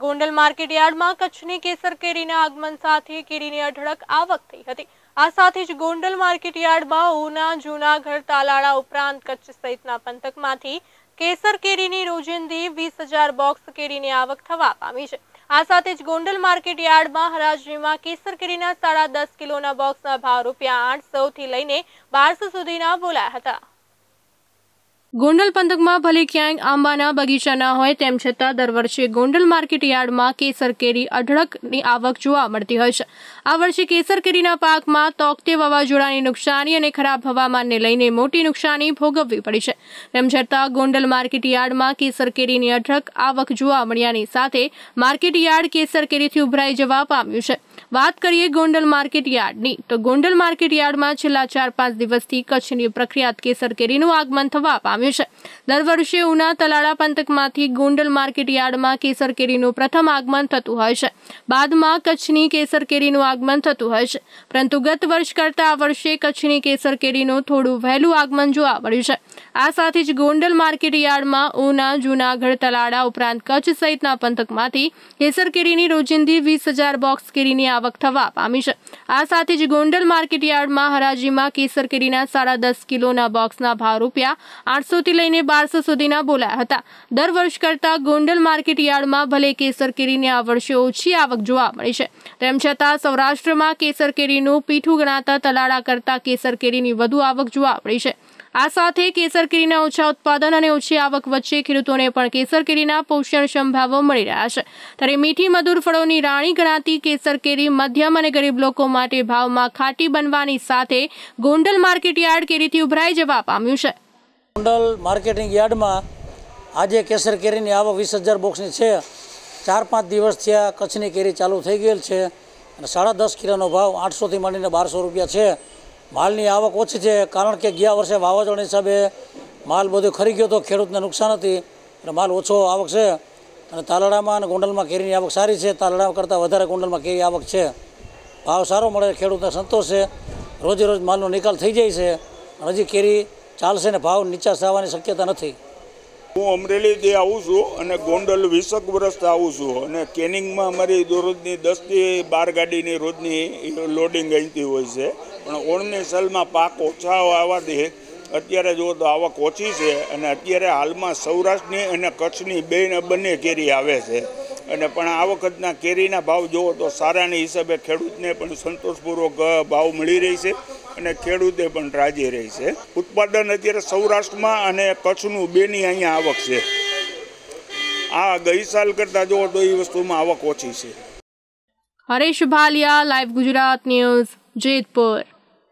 Gondal market યાર્ડમાં કચ્છની કેસર કેરીના આગમન સાથે કેરીની અઢળક આવક થઈ હતી। આ સાથે જ ગોંડલ માર્કેટ યાર્ડમાં ઉના, જૂનાગઢ, તાલાળા ઉપરાંત કચ્છ સહિતના પંથકમાંથી કેસર કેરીની રોજિંદી 20,000 બોક્સ કેરીની આવક થવા પામી છે। આ સાથે જ ગોંડલ માર્કેટ યાર્ડમાં હરાજીમાં કેસર કેરીના 10.5 કિલોના બોક્સના ભાવ ₹800 થી લઈને 1200 સુધીના બોલાયા હતા। ગોંડલ પંથકમાં ભલે ક્યાંય આંબાના બગીચા ન હોય તેમ છતાં દર વર્ષે ગોંડલ માર્કેટ યાર્ડમાં કેસર કેરી અઢળકની આવક જોવા મળતી હોય છે। આ વર્ષે કેસર કેરીના પાકમાં તોકતે વાવાઝોડાની નુકસાની અને ખરાબ હવામાનને લઈને મોટી નુકસાની ભોગવવી પડી છે। તેમ છતાં ગોંડલ માર્કેટ યાર્ડમાં કેસર કેરીની અઢળક આવક જોવા મળ્યાની સાથે માર્કેટ યાર્ડ કેસર કેરીથી ઉભરાઈ જવા પામ્યું છે। વાત કરીએ ગોંડલ માર્કેટ યાર્ડની તો ગોંડલ માર્કેટ યાર્ડમાં છેલ્લા 4-5 દિવસથી કચ્છની પ્રખ્યાત કેસર કેરીનું આગમન થવા પામ્યું છે। દર વર્ષે ઉના, તલાળા પંથકમાંથી ગોંડલ માર્કેટ યાર્ડમાં કેસર કેરીનું પ્રથમ આગમન થતું હોય છે, બાદમાં કચ્છની કેસર કેરીનું આગમન થતું હોય છે। પરંતુ ગત વર્ષ કરતાં આ વર્ષે કચ્છની કેસર કેરીનું થોડું વહેલું આગમન જોવા મળ્યું છે। આ સાથે જ ગોંડલ માર્કેટ યાર્ડમાં ઉના, જૂનાગઢ, તલાળા ઉપરાંત કચ્છ સહિતના પંથકમાંથી કેસર કેરીની રોજિંદી 20,000 બોક્સ કેરીની આવક થવા પામી છે। આ સાથે જ ગોંડલ માર્કેટ યાર્ડમાં હરાજીમાં કેસર કેરીના 10.5 કિલોના બોક્સના ભાવ ₹800 થી લઈને 1200 સુધીના બોલાયા હતા। દર વર્ષ કરતાં ગોંડલ માર્કેટ યાર્ડમાં ભલે કેસર કેરીની આ વર્ષે ઓછી આવક જોવા મળી છે, તેમ છતાં સૌરાષ્ટ્રમાં કેસર કેરીનું પીઠું ગણાતા તલાળા કરતાં કેસર કેરીની વધુ આવક જોવા મળી છે। આ સાથે કેસર કેરીના ઓછા ઉત્પાદન અને ઓછી આવક વચ્ચે ખેડૂતોને પણ કેસર કેરીના પોષણક્ષમ ભાવો મળી રહ્યા છે। ત્યારે મીઠી મધુર ફળોની રાણી ગણાતી કેસર કેરી મધ્યમ અને ગરીબ લોકો માટે ભાવમાં ખાટી બનવાની સાથે ગોંડલ માર્કેટ યાર્ડ કેરીથી ઉભરાઈ જવા પામ્યું છે। ગોંડલ માર્કેટિંગ યાર્ડમાં આજે કેસર કેરીની આવક 20,000 બોક્સની છે। 4-5 દિવસથી આ કચ્છની કેરી ચાલુ થઈ ગયેલ છે અને 10.5 કિલોનો ભાવ 800 થી માંડીને 1200 રૂપિયા છે। માલની આવક ઓછી છે કારણ કે ગયા વર્ષે વાવાઝોડાના હિસાબે માલ બધો ખરી ગયો તો ખેડૂતને નુકસાન હતી એટલે માલ ઓછો આવક છે। અને તાલાળામાં અને ગોંડલમાં કેરીની આવક સારી છે, તાલાળા કરતાં વધારે ગોંડલમાં કેરી આવક છે। ભાવ સારો મળે, ખેડૂતને સંતોષ છે, રોજે રોજ માલનો નિકાલ થઈ જાય છે। હજી કેરી ચાલશે ને ભાવ નીચા થવાની શક્યતા નથી। હું અમરેલીથી આવું છું અને ગોંડલ 20 વર્ષથી આવું છું અને કેનિંગમાં અમારી દરરોજની 10 થી 12 ગાડીની રોજની લોડિંગ અહીંથી હોય છે, પણ ઓળની સાલમાં પાક ઓછા આવવાથી અત્યારે જુઓ તો આવક ઓછી છે અને અત્યારે હાલમાં સૌરાષ્ટ્રની અને કચ્છની બંને કેરી આવે છે અને પણ આ વખતના કેરીના ભાવ જુઓ તો સારાની હિસાબે ખેડૂતને પણ સંતોષપૂર્વક ભાવ મળી રહી છે અને ખેડૂતે પણ રાજી રહી છે। ઉત્પાદન અત્યારે સૌરાષ્ટ્રમાં અને કચ્છનું બેની અહીંયા આવક છે। આ ગઈ સાલ કરતાં જુઓ તો એ વસ્તુમાં આવક ઓછી છે। Haresh Bhaliya, live Gujarat news, Jetpur.